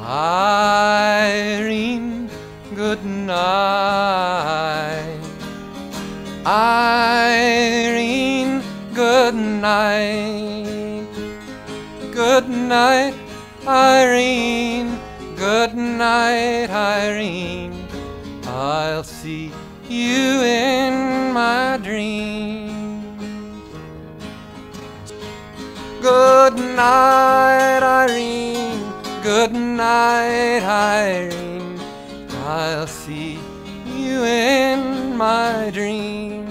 Irene, good night. Irene, good night. Good night, Irene. Good night, Irene. I'll see you in my dreams. Good night, Irene. Good night, Irene. I'll see you in my dreams.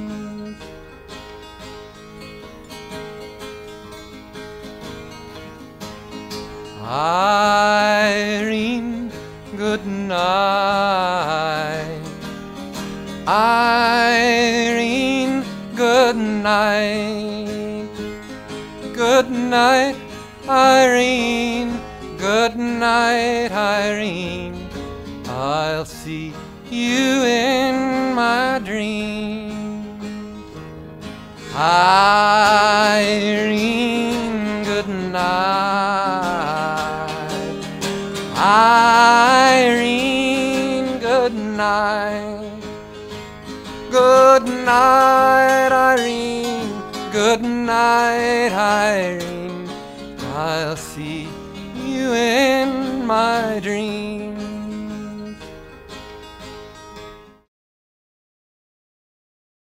Irene, good night. Irene, good night. Good night, Irene. Good night, Irene. I'll see you in my dreams. Irene, good night. Irene, good night. Good night, Irene. Good night, Irene. I'll see you in my dreams.